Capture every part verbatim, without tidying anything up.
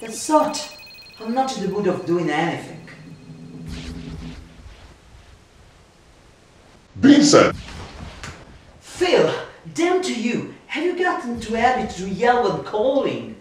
That's odd. I'm not in the mood of doing anything. Vincent! Phil, damn to you! Have you gotten too habit to yell when calling?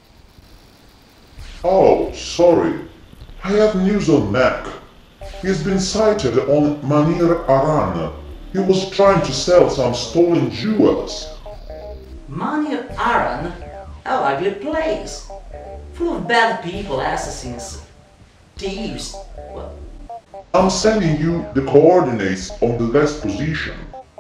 Oh, sorry. I have news on Mac. He's been sighted on Manir Aran. He was trying to sell some stolen jewels. Manir Aran? A ugly place. Full of bad people, assassins, thieves. Well, I'm sending you the coordinates of the last position.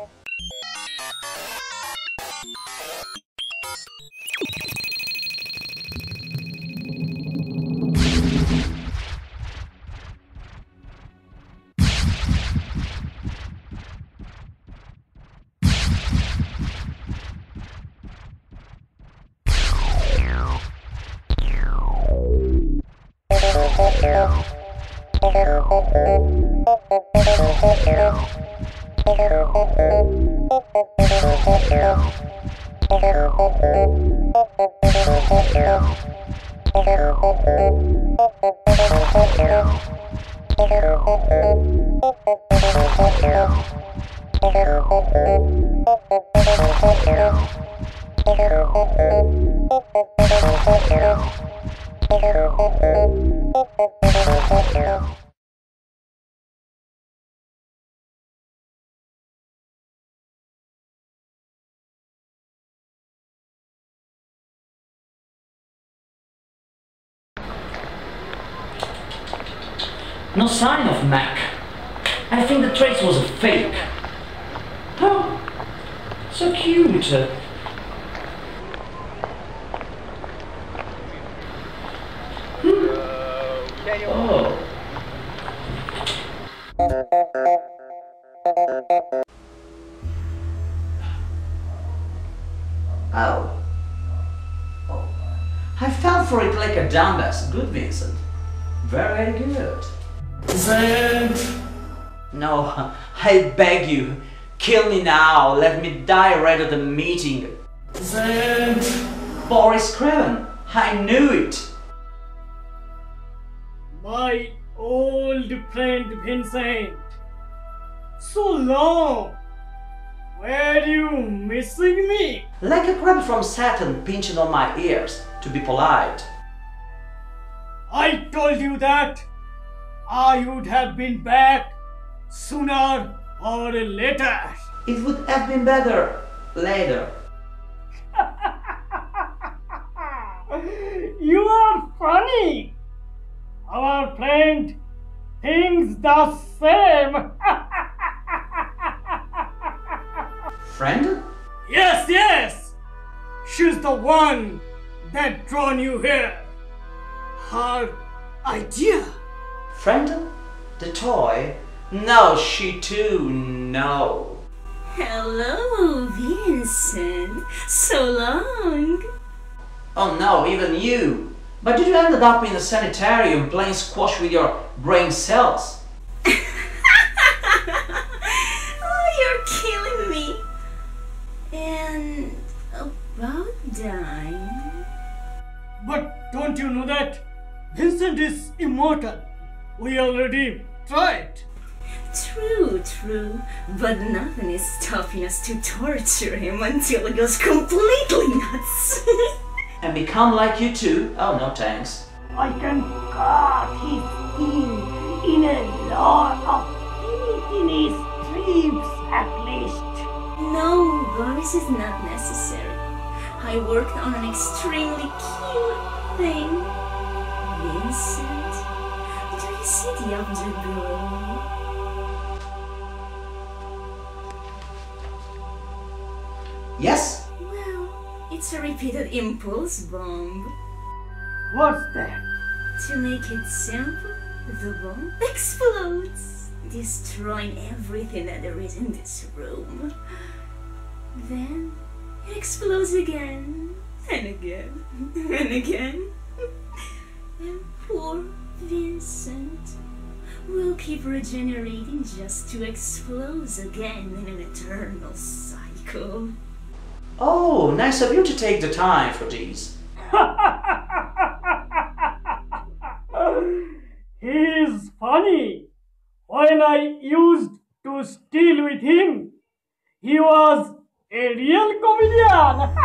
no sign of Mac. I think the trace was a fake. Oh, so cute. Hmm. Oh. Oh. Oh. I fell for it like a dumbass. Good, Vincent. Very, very good. Vincent! No, I beg you. Kill me now. Let me die right at the meeting. Vincent! Boris Craven. I knew it. My old friend Vincent. So long. Were you missing me? Like a crab from Saturn pinching on my ears, to be polite. I told you that I would have been back sooner or later. It would have been better later. You are funny. Our friend thinks the same. Friend? Yes, yes. She's the one that drawn you here. Her idea. Friend? The toy? No, she too, no. Hello, Vincent. So long. Oh no, even you. But did you end up in a sanitarium playing squash with your brain cells? Oh, you're killing me. And about dying. But don't you know that Vincent is immortal? We already tried. True, true. But nothing is stopping us to torture him until he goes completely nuts. And become like you too? Oh no thanks. I can cut his skin in a lot of teeny, teeny strips at least. No, Boris is not necessary. I worked on an extremely cute thing. Vincent, do you see the object below me? Yes? Well, it's a repeated impulse bomb. What's that? To make it simple, the bomb explodes, destroying everything that there is in this room. Then it explodes again, and again, and again. And poor Vincent will keep regenerating just to explode again in an eternal cycle. Oh, nice of you to take the time for these. funny. When I used to steal with him, he was a real comedian.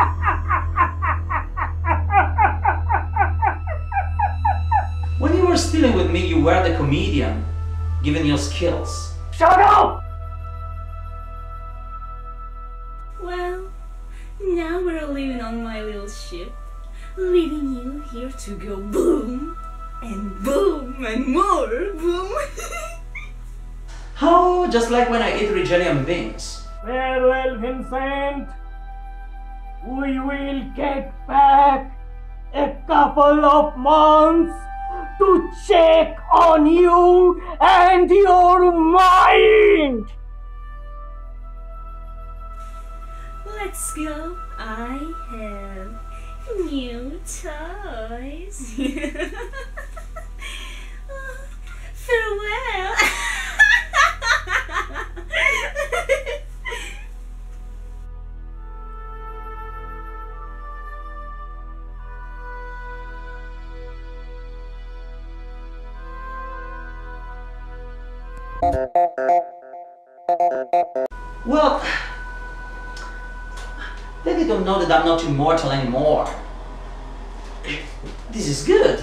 When you were stealing with me, you were the comedian, given your skills. Shut up! Well, now we're living on my little ship, leaving you here to go boom, and boom, and more boom. Oh, just like when I eat Regelium beans. Farewell, Vincent. We will get back a couple of months to check on you and your mind. Let's go. I have new toys. Farewell. Well, they don't know that I'm not immortal anymore. This is good.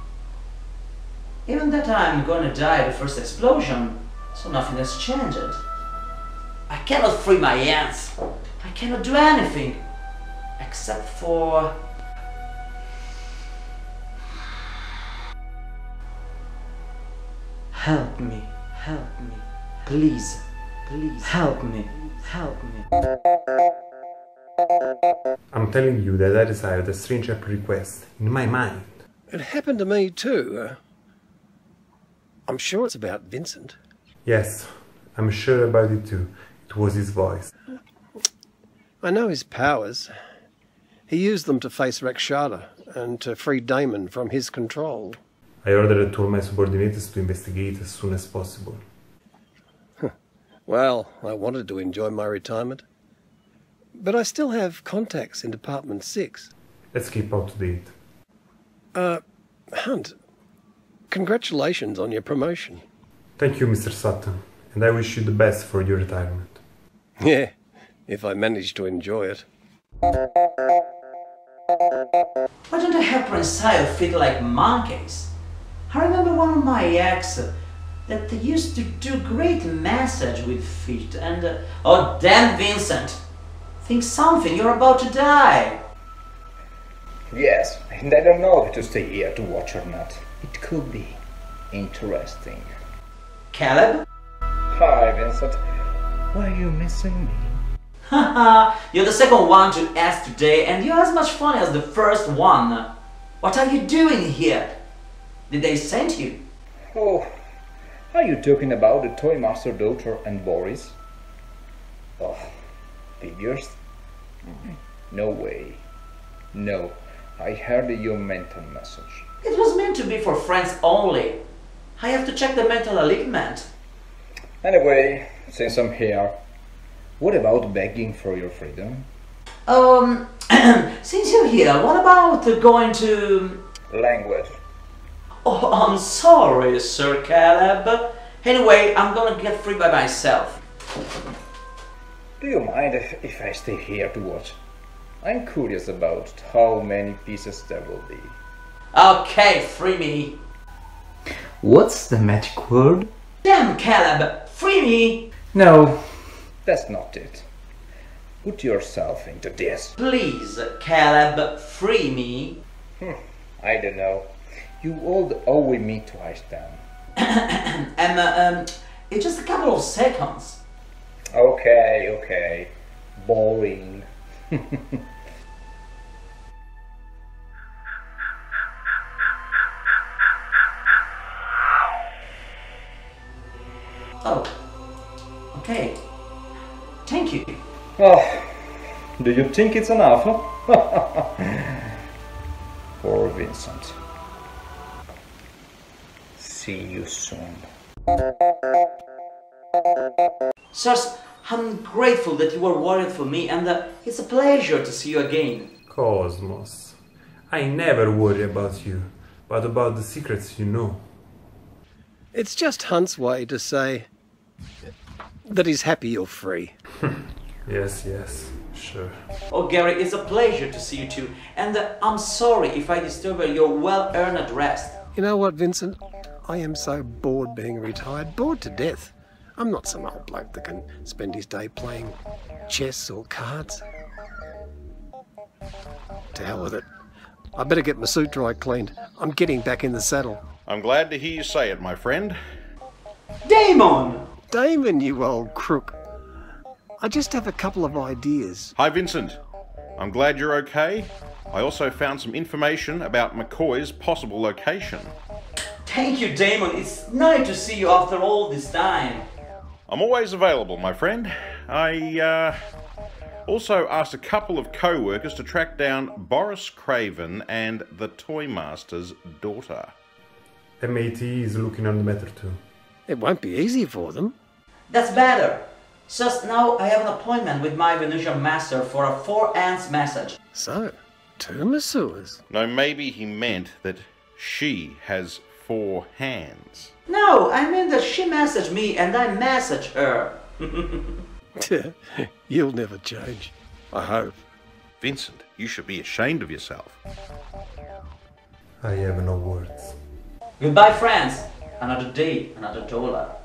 Even that I'm gonna die at the first explosion, so nothing has changed. I cannot free my hands. I cannot do anything except for... Help me, help me, please, please, help me, help me. I'm telling you that I received a strange request in my mind. It happened to me too. Uh, I'm sure it's about Vincent. Yes, I'm sure about it too. It was his voice. I know his powers. He used them to face Rakshata and to free Damon from his control. I ordered all my subordinates to investigate as soon as possible. Well, I wanted to enjoy my retirement. But I still have contacts in Department six. Let's keep up to date. Uh, Hunt, congratulations on your promotion. Thank you, Mister Sutton, and I wish you the best for your retirement. Yeah, if I manage to enjoy it. Why don't I have Prince Io fit like monkeys? I remember one of my ex that they used to do great massage with feet and... Uh, oh damn, Vincent! Think something, you're about to die! Yes, and I don't know if to stay here to watch or not. It could be interesting. Caleb? Hi, Vincent. Why are you missing me? Haha, you're the second one to ask today and you're as much fun as the first one. What are you doing here? Did they send you? Oh, are you talking about the Toy Master daughter and Boris? Oh, figures? No way. No, I heard your mental message. It was meant to be for friends only. I have to check the mental alignment. Anyway, since I'm here, what about begging for your freedom? Um, since you're here, what about going to... Language. Oh, I'm sorry, Sir Caleb. Anyway, I'm gonna get free by myself. Do you mind if, if I stay here to watch? I'm curious about how many pieces there will be. Okay, free me. What's the magic word? Damn, Caleb, free me. No, that's not it. Put yourself into this. Please, Caleb, free me. Hmm, I don't know. You all owe me twice then. um, um, it's just a couple of seconds. Okay, okay. Boring. Oh, okay. Thank you. Oh, do you think it's enough? Poor Vincent. See you soon. Sirs, I'm grateful that you were worried for me and uh, it's a pleasure to see you again. Cosmos, I never worry about you, but about the secrets you know. It's just Hunt's way to say that he's happy you're free. Yes, yes, sure. Oh, Gary, it's a pleasure to see you too. And uh, I'm sorry if I disturb your well-earned rest. You know what, Vincent? I am so bored being retired, bored to death. I'm not some old bloke that can spend his day playing chess or cards. To hell with it. I better get my suit dry cleaned. I'm getting back in the saddle. I'm glad to hear you say it, my friend. Damon! Damon, you old crook. I just have a couple of ideas. Hi, Vincent. I'm glad you're okay. I also found some information about McCoy's possible location. Thank you, Damon. It's nice to see you after all this time. I'm always available, my friend. I, uh... also asked a couple of co-workers to track down Boris Craven and the Toymaster's daughter. M A T is looking on the matter too. It won't be easy for them. That's better. Just now I have an appointment with my Venusian master for a four ants message. So, two masseurs. No, maybe he meant that she has four hands. No, I mean that she messaged me and I messaged her. You'll never change. I hope. Vincent, you should be ashamed of yourself. I have no words. Goodbye, friends. Another day, another dollar.